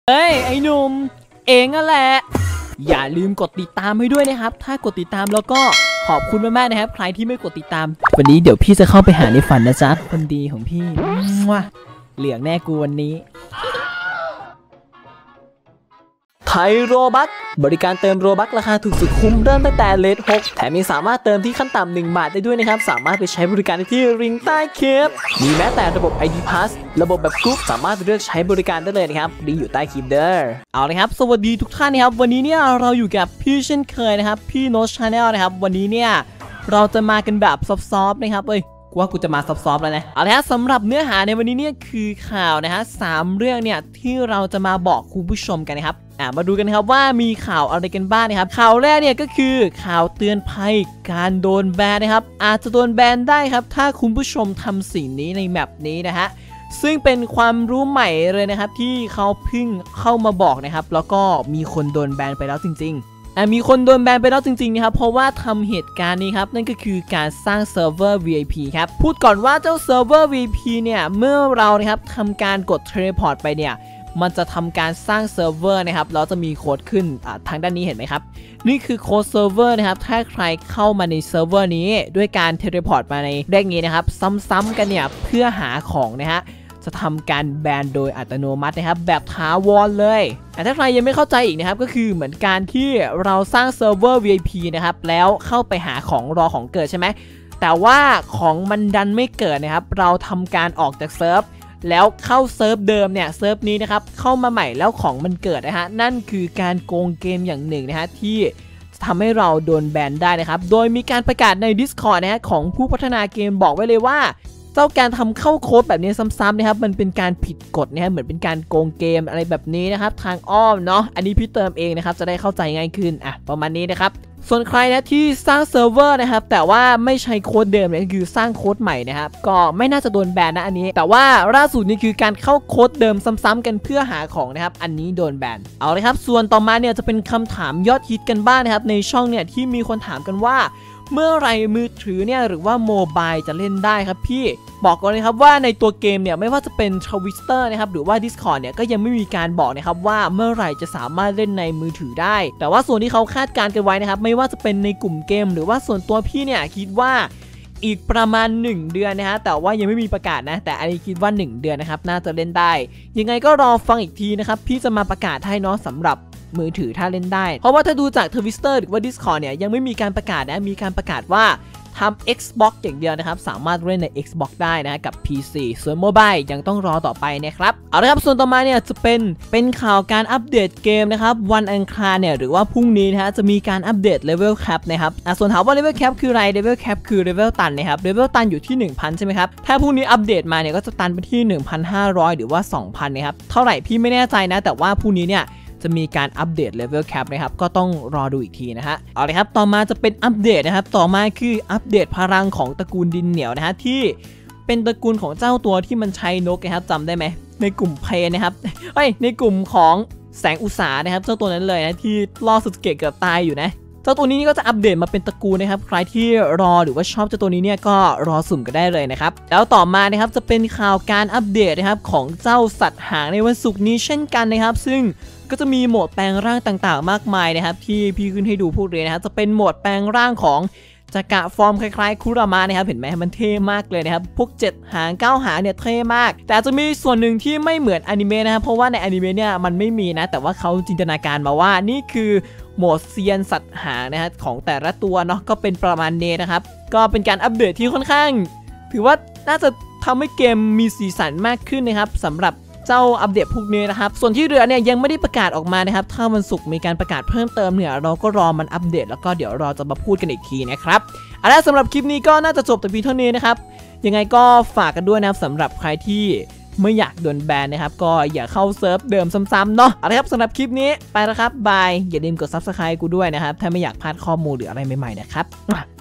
เฮ้ยไอ้หนุ่มเองนั่นแหละอย่าลืมกดติดตามให้ด้วยนะครับถ้ากดติดตามแล้วก็ขอบคุณมากๆนะครับใครที่ไม่กดติดตามวันนี้เดี๋ยวพี่จะเข้าไปหาในฝันนะจ๊ะคนดีของพี่เหลืองแน่กูวันนี้ไทยโรบัคบริการเติมโรบัคราคาถูกสุดคุ้มเริ่มตั้งแต่เลท6แถมยังสามารถเติมที่ขั้นต่ำ1 บาทได้ด้วยนะครับสามารถไปใช้บริการได้ที่ริงใต้คลิปมีแม้แต่ระบบ ID Pass ระบบแบบกรุ๊ปสามารถเลือกใช้บริการได้เลยนะครับลิงก์อยู่ใต้คลิปเด้อเอาเลยครับสวัสดีทุกท่านนะครับวันนี้เนี่ยเราอยู่กับพี่เช่นเคยนะครับพี่โนชชาแนลนะครับวันนี้เนี่ยเราจะมากันแบบซอฟๆนะครับว่ากูจะมาซอฟๆแล้วนะเอาละฮะสำหรับเนื้อหาในวันนี้เนี่ยคือข่าวนะฮะ3เรื่องเนี่ยที่เราจะมาบอกคุณผู้ชมกันนะครับมาดูกันครับว่ามีข่าวอะไรกันบ้างนะครับข่าวแรกเนี่ยก็คือข่าวเตือนภัยการโดนแบนนะครับอาจจะโดนแบนได้ครับถ้าคุณผู้ชมทำสิ่งนี้ในแมปนี้นะฮะซึ่งเป็นความรู้ใหม่เลยนะครับที่เขาเพิ่งเข้ามาบอกนะครับแล้วก็มีคนโดนแบนไปแล้วจริงๆมีคนโดนแบนไปแล้วจริงๆนะครับเพราะว่าทำเหตุการณ์นี้ครับนั่นก็คือการสร้างเซิร์ฟเวอร์ VIP ครับพูดก่อนว่าเจ้าเซิร์ฟเวอร์ VIP เนี่ยเมื่อเรานะครับทำการกดเทเลพอร์ตไปเนี่ยมันจะทำการสร้างเซิร์ฟเวอร์นะครับแล้วจะมีโค้ดขึ้นทางด้านนี้เห็นไหมครับนี่คือโค้ดเซิร์ฟเวอร์นะครับถ้าใครเข้ามาในเซิร์ฟเวอร์นี้ด้วยการเทเลพอร์ตมาในเลขนี้นะครับซ้ำๆกันเนี่ยเพื่อหาของนะฮะจะทำการแบนโดยอัตโนมัตินะครับแบบถาวรเลยแต่ถ้าใครยังไม่เข้าใจอีกนะครับก็คือเหมือนการที่เราสร้างเซิร์ฟเวอร์ VIP นะครับแล้วเข้าไปหาของรอของเกิดใช่ไหมแต่ว่าของมันดันไม่เกิดนะครับเราทำการออกจากเซิร์ฟแล้วเข้าเซิร์ฟเดิมเนี่ยเซิร์ฟนี้นะครับเข้ามาใหม่แล้วของมันเกิดนะฮะนั่นคือการโกงเกมอย่างหนึ่งนะฮะที่ทำให้เราโดนแบนได้นะครับโดยมีการประกาศใน Discord นะฮะของผู้พัฒนาเกมบอกไว้เลยว่าเจ้าการทำเข้าโค้ดแบบนี้ซ้ำๆนะครับมันเป็นการผิดกฎนะฮะเหมือนเป็นการโกงเกมอะไรแบบนี้นะครับทางอ้อมเนาะอันนี้พี่เติมเองนะครับจะได้เข้าใจง่ายขึ้นประมาณนี้นะครับส่วนใครนะที่สร้างเซิร์ฟเวอร์นะครับแต่ว่าไม่ใช้โค้ดเดิมเนี่ยคือสร้างโค้ดใหม่นะครับก็ไม่น่าจะโดนแบนนะอันนี้แต่ว่าล่าสุดนี่คือการเข้าโค้ดเดิมซ้ำๆกันเพื่อหาของนะครับอันนี้โดนแบนเอาเลยครับส่วนต่อมาเนี่ยจะเป็นคำถามยอดฮิตกันบ้างนะครับในช่องเนี่ยที่มีคนถามกันว่าเมื่อไรมือถือเนี่ยหรือว่าโมบายจะเล่นได้ครับพี่บอกก่อนเลยครับว่าในตัวเกมเนี่ยไม่ว่าจะเป็น Twitter นะครับหรือว่า Discord เนี่ยก็ยังไม่มีการบอกนะครับว่าเมื่อไหร่จะสามารถเล่นในมือถือได้แต่ว่าส่วนที่เขาคาดการณ์กันไว้นะครับไม่ว่าจะเป็นในกลุ่มเกมหรือว่าส่วนตัวพี่เนี่ยคิดว่าอีกประมาณ1 เดือนนะฮะแต่ว่ายังไม่มีประกาศนะแต่อันนี้คิดว่า1 เดือนนะครับน่าจะเล่นได้ยังไงก็รอฟังอีกทีนะครับพี่จะมาประกาศให้เนาะสำหรับมือถือถ้าเล่นได้เพราะว่าถ้าดูจาก Twitter หรือว่า Discord เนี่ยยังไม่มีการประกาศนะมีการประกาศว่าทำ Xbox อย่างเดียวนะครับสามารถเล่นใน Xbox ได้นะกับ PC ส่วน Mobile ยังต้องรอต่อไปนะครับเอาละครับส่วนต่อมาเนี่ยจะเป็นข่าวการอัปเดตเกมนะครับวันอังคารเนี่ยหรือว่าพรุ่งนี้นะฮะจะมีการอัปเดต Level Cap นะครับส่วนถามว่า Level Cap คืออะไร Level Cap คือ Level ตันนะครับ Level ตันอยู่ที่ 1,000 ใช่ไหมครับถ้าพรุ่งนี้อัปเดตมาเนี่ยก็จะตันไปที่ 1,500 หรือว่า 2,000 นะครับเท่าไหร่พี่ไม่แน่ใจนะแต่ว่าพรุ่งนี้เนี่ยจะมีการอัปเดต Level Cap นะครับก็ต้องรอดูอีกทีนะฮะเอาเลยครับต่อมาจะเป็นอัปเดตนะครับต่อมาคืออัปเดตพลังของตระกูลดินเหนียวนะฮะที่เป็นตระกูลของเจ้าตัวที่มันใช้นกนะครับจำได้ไหมในกลุ่มเพลนะครับในกลุ่มของแสงอุตสานะครับเจ้าตัวนั้นเลยนะที่ล่อสุดเกตเกือบตายอยู่นะเจ้าตัวนี้ก็จะอัปเดตมาเป็นตระกูลนะครับใครที่รอหรือว่าชอบเจ้าตัวนี้เนี่ยก็รอสุ่มกันได้เลยนะครับแล้วต่อมานะครับจะเป็นข่าวการอัปเดตนะครับของเจ้าสัตว์หางในวันศุกร์นี้เช่นกันนะครับซึ่งก็จะมีโหมดแปลงร่างต่างๆมากมายนะครับที่พี่ขึ้นให้ดูพูดเลยนะครับจะเป็นโหมดแปลงร่างของจักระฟอร์มคล้ายๆคุรามะนะครับเห็นไหมมันเท่มากเลยนะครับพวก7 หาง 9 หางเนี่ยเท่มากแต่จะมีส่วนหนึ่งที่ไม่เหมือนอนิเมะนะครับเพราะว่าในอนิเมะเนี่ยมันไม่มีนะแต่ว่าเขาจินตนาการมาว่านี่คือโหมดเซียนสัตว์หางนะฮะของแต่ละตัวเนาะก็เป็นประมาณนี้นะครับก็เป็นการอัปเดตที่ค่อนข้างถือว่าน่าจะทำให้เกมมีสีสันมากขึ้นนะครับสำหรับเจ้าอัปเดตพวกนี้นะครับส่วนที่เหลือเนี่ยยังไม่ได้ประกาศออกมานะครับถ้าวันศุกร์มีการประกาศเพิ่มเติมเนี่ยเราก็รอมันอัปเดตแล้วก็เดี๋ยวเราจะมาพูดกันอีกทีนะครับเอาละสำหรับคลิปนี้ก็น่าจะจบแต่เพียงเท่านี้นะครับยังไงก็ฝากกันด้วยนะครับสำหรับใครที่ไม่อยากโดนแบนนะครับก็อย่าเข้าเซิร์ฟเดิมซ้ำๆเนาะเอาละครับสำหรับคลิปนี้ไปแล้วครับบายอย่าลืมกด Subscribe กูด้วยนะครับถ้าไม่อยากพลาดข้อมูลหรืออะไรใหม่ๆนะครับ